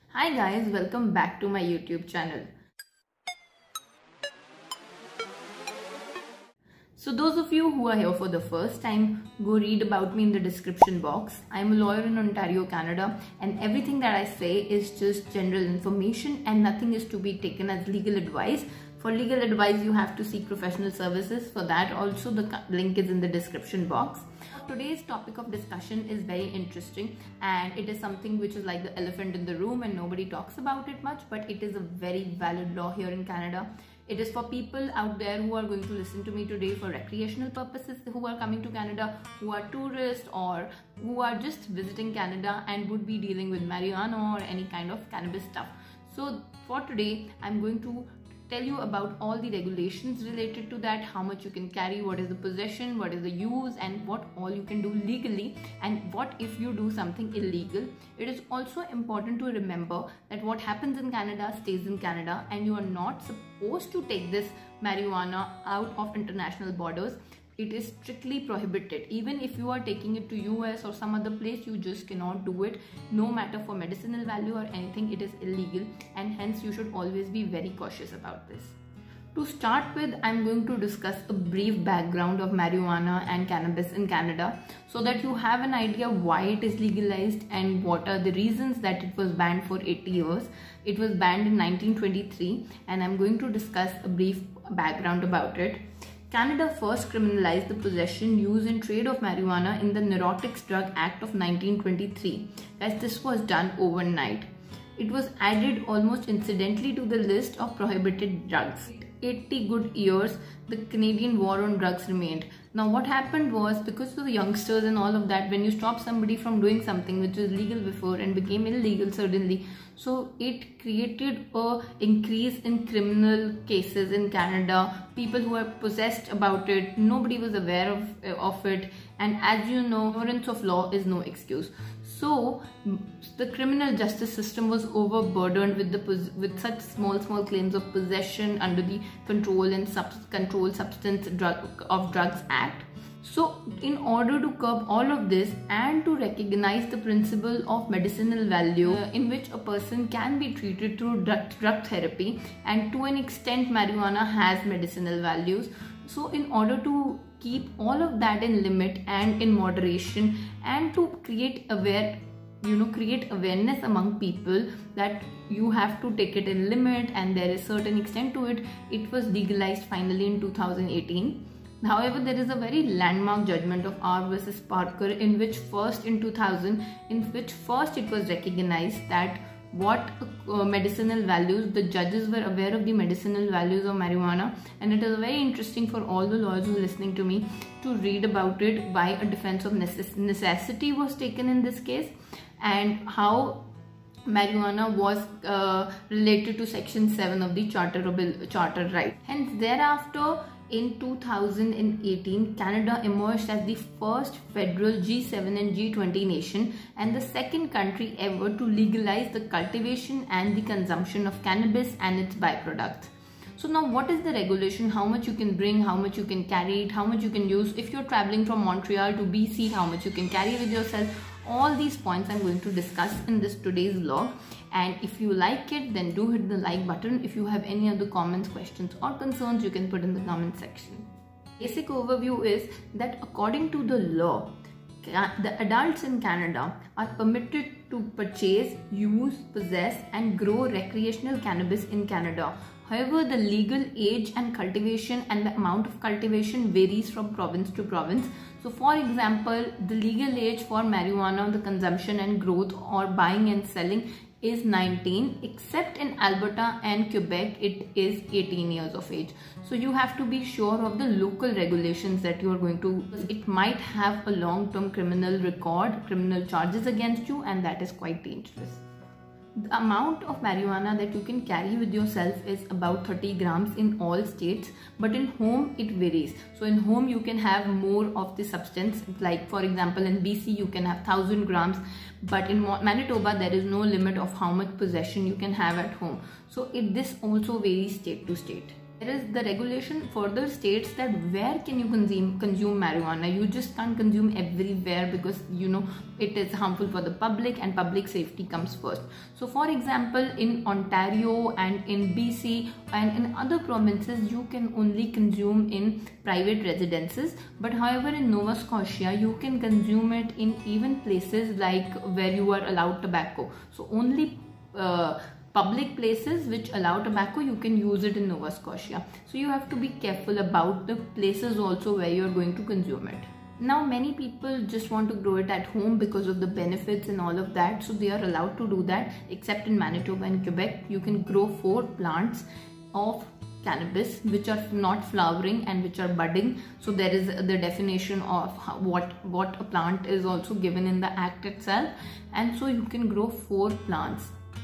Hi guys, welcome back to my YouTube channel. So those of you who are here for the first time, go read about me in the description box. I'm a lawyer in Ontario, Canada, and everything that I say is just general information and nothing is to be taken as legal advice. For legal advice, you have to seek professional services. For that also, the link is in the description box. Today's topic of discussion is very interesting and it is something which is like the elephant in the room and nobody talks about it much, but it is a very valid law here in Canada. It is for people out there who are going to listen to me today for recreational purposes, who are coming to Canada, who are tourists or who are just visiting Canada and would be dealing with marijuana or any kind of cannabis stuff. So for today, I'm going to tell you about all the regulations related to that, how much you can carry, what is the possession, what is the use, and what all you can do legally, and what if you do something illegal. It is also important to remember that what happens in Canada stays in Canada and you are not supposed to take this marijuana out of international borders. It is strictly prohibited. Even if you are taking it to US or some other place, you just cannot do it. No matter for medicinal value or anything, it is illegal and hence you should always be very cautious about this. To start with, I'm going to discuss a brief background of marijuana and cannabis in Canada so that you have an idea why it is legalized and what are the reasons that it was banned for 80 years. It was banned in 1923 and I'm going to discuss a brief background about it. Canada first criminalized the possession, use and trade of marijuana in the Narcotics Drug Act of 1923, as this was done overnight. It was added almost incidentally to the list of prohibited drugs. 80 good years, the Canadian war on drugs remained. Now what happened was, because of the youngsters and all of that, when you stop somebody from doing something which was legal before and became illegal suddenly, so it created a increase in criminal cases in Canada. People who are possessed about it, nobody was aware of it, and as you know, ignorance of law is no excuse. So the criminal justice system was overburdened with such small claims of possession under the Controlled Substance of Drugs Act. So in order to curb all of this and to recognize the principle of medicinal value in which a person can be treated through drug therapy, and to an extent marijuana has medicinal values. So in order to keep all of that in limit and in moderation and to create awareness among people that you have to take it in limit and there is certain extent to it, it was legalized finally in 2018. However, there is a very landmark judgment of R versus Parker in which first it was recognized that what medicinal values, the judges were aware of the medicinal values of marijuana, and it is very interesting for all the lawyers who are listening to me to read about it, why a defense of necessity was taken in this case and how marijuana was related to section 7 of the charter right. Hence thereafter, in 2018, Canada emerged as the first federal G7 and G20 nation and the second country ever to legalize the cultivation and the consumption of cannabis and its byproducts. So now what is the regulation? How much you can bring, how much you can carry it, how much you can use. If you're traveling from Montreal to BC, how much you can carry with yourself. All these points I'm going to discuss in this today's vlog. And if you like it, then do hit the like button. If you have any other comments, questions or concerns, you can put in the comment section. Basic overview is that according to the law, the adults in Canada are permitted to purchase, use, possess and grow recreational cannabis in Canada. However, the legal age and cultivation and the amount of cultivation varies from province to province. So for example, the legal age for marijuana, the consumption and growth or buying and selling is 19, except in Alberta and Quebec it is 18 years of age. So you have to be sure of the local regulations that you are going to. It might have a long-term criminal record, criminal charges against you, and that is quite dangerous. The amount of marijuana that you can carry with yourself is about 30 grams in all states, but in home it varies. So in home you can have more of the substance, like for example in BC you can have 1000 grams, but in Manitoba there is no limit of how much possession you can have at home. So this also varies state to state. Whereas the regulation further states that where can you consume marijuana. You just can't consume everywhere, because it is harmful for the public and public safety comes first. So for example, in Ontario and in BC and in other provinces, you can only consume in private residences, but however in Nova Scotia you can consume it in even places like where you are allowed tobacco. So only public places which allow tobacco, you can use it in Nova Scotia. So you have to be careful about the places also where you're going to consume it. Now many people just want to grow it at home because of the benefits and all of that, so they are allowed to do that, except in Manitoba and Quebec. You can grow 4 plants of cannabis which are not flowering and which are budding. So there is the definition of what a plant is also given in the act itself, and so you can grow 4 plants.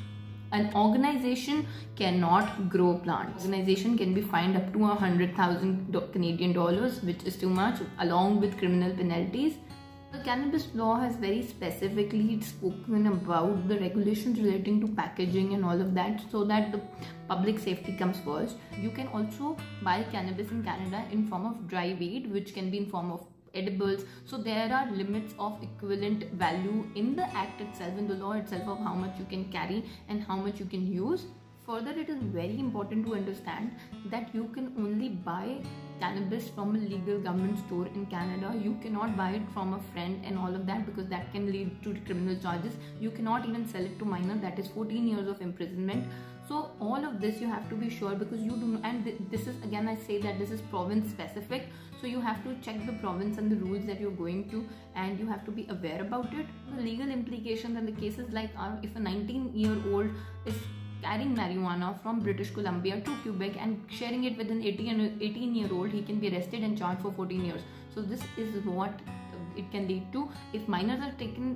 An organization cannot grow plants. Organization can be fined up to 100,000 Canadian dollars, which is too much, along with criminal penalties. The cannabis law has very specifically spoken about the regulations relating to packaging and all of that, so that the public safety comes first. You can also buy cannabis in Canada in form of dry weed, which can be in form of edibles. So there are limits of equivalent value in the act itself, in the law itself, of how much you can carry and how much you can use. Further, it is very important to understand that you can only buy cannabis from a legal government store in Canada. You cannot buy it from a friend and all of that, because that can lead to criminal charges. You cannot even sell it to minor, that is 14 years of imprisonment. So all of this you have to be sure, because you do not, and this is, again I say that this is province specific, so you have to check the province and the rules that you're going to, and you have to be aware about it. The legal implications and the cases like if a 19-year-old is carrying marijuana from British Columbia to Quebec and sharing it with an 18-year-old, he can be arrested and charged for 14 years. So this is what it can lead to if minors are taken,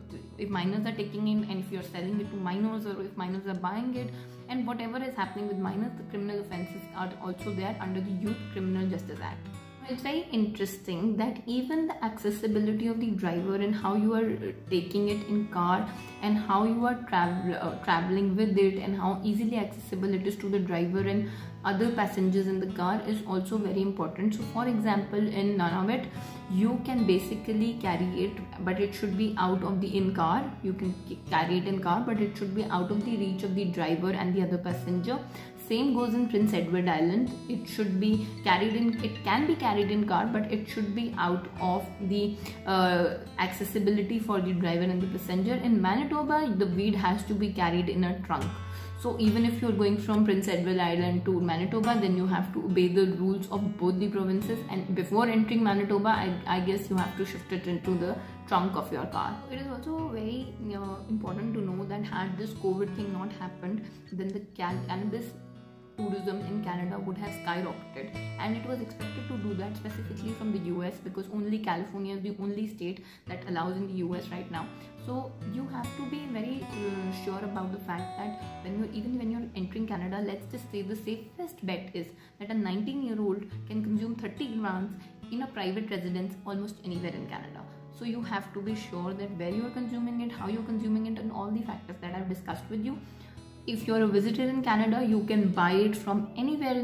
in, and if you're selling it to minors, or if minors are buying it, and whatever is happening with minors, the criminal offences are also there under the Youth Criminal Justice Act. It's very interesting that even the accessibility of the driver and how you are taking it in car and how you are traveling with it and how easily accessible it is to the driver and other passengers in the car is also very important. So for example, in Nunavut, you can basically carry it, but it should be out of the in-car. You can carry it in car, but it should be out of the reach of the driver and the other passenger. Same goes in Prince Edward Island. It should be carried in, it can be carried in car, but it should be out of the accessibility for the driver and the passenger. In Manitoba, the weed has to be carried in a trunk. So even if you're going from Prince Edward Island to Manitoba, then you have to obey the rules of both the provinces, and before entering Manitoba, I guess you have to shift it into the trunk of your car. It is also very important to know that had this COVID thing not happened, then the cannabis tourism in Canada would have skyrocketed, and it was expected to do that specifically from the US, because only California is the only state that allows in the US right now. So you have to be very sure about the fact that even when you're entering Canada, let's just say the safest bet is that a 19-year-old can consume 30 grams in a private residence almost anywhere in Canada. So you have to be sure that where you're consuming it, how you're consuming it, and all the factors that I've discussed with you. If you're a visitor in Canada, you can buy it from anywhere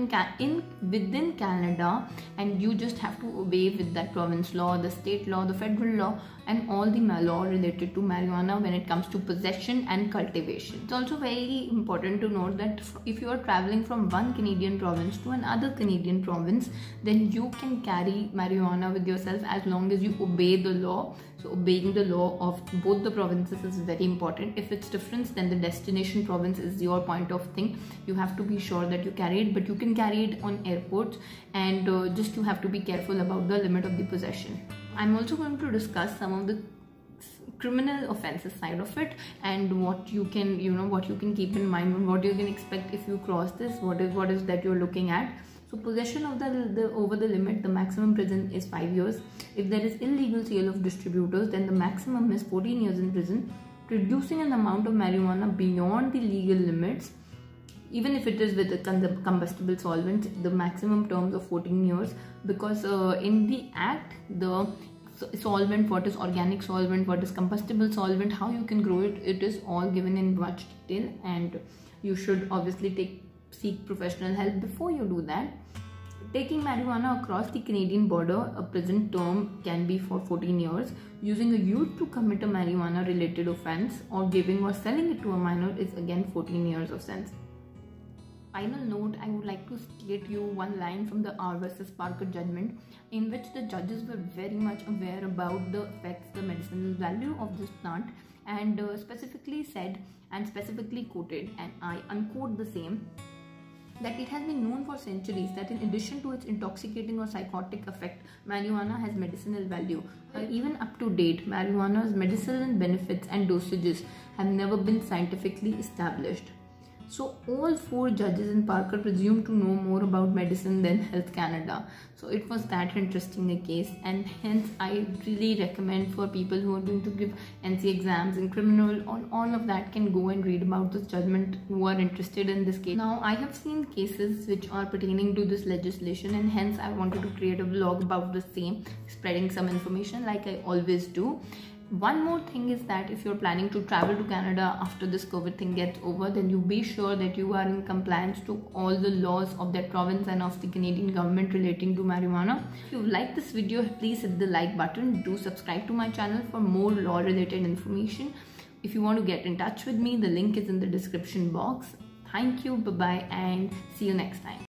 within Canada, and you just have to obey with that province law, the state law, the federal law, and all the law related to marijuana when it comes to possession and cultivation. It's also very important to note that if you are traveling from one Canadian province to another Canadian province, then you can carry marijuana with yourself as long as you obey the law. So obeying the law of both the provinces is very important. If it's different, then the destination province is your point of thing. You have to be sure that you carry it, but you can carry it on airports, and just you have to be careful about the limit of the possession. I'm also going to discuss some of the criminal offenses side of it, and what you can keep in mind, and what you can expect if you cross this. What is that you're looking at. So possession of the over the limit, the maximum prison is 5 years. If there is illegal sale of distributors, then the maximum is 14 years in prison. Producing an amount of marijuana beyond the legal limits, even if it is with a combustible solvent, the maximum terms of 14 years, because in the act, the solvent, what is organic solvent, what is combustible solvent, how you can grow it, it is all given in much detail, and you should obviously take seek professional help before you do that. Taking marijuana across the Canadian border, a prison term can be for 14 years. Using a youth to commit a marijuana related offense or giving or selling it to a minor is again 14 years of sentence. Final note, I would like to state you one line from the R versus Parker judgment, in which the judges were very much aware about the effects, the medicinal value of this plant, and specifically said and specifically quoted, and I unquote the same, that it has been known for centuries that in addition to its intoxicating or psychotic effect, marijuana has medicinal value. Even up to date, marijuana's medicinal benefits and dosages have never been scientifically established. So all 4 judges in Parker presumed to know more about medicine than Health Canada. So it was that interesting a case, and hence I really recommend for people who are going to give NC exams in criminal or all of that can go and read about this judgment who are interested in this case. Now I have seen cases which are pertaining to this legislation, and hence I wanted to create a vlog about the same, spreading some information like I always do. One more thing is that if you're planning to travel to Canada after this COVID thing gets over, then you be sure that you are in compliance to all the laws of that province and of the Canadian government relating to marijuana. If you like this video, please hit the like button. Do subscribe to my channel for more law related information. If you want to get in touch with me, the link is in the description box. Thank you, bye bye, and see you next time.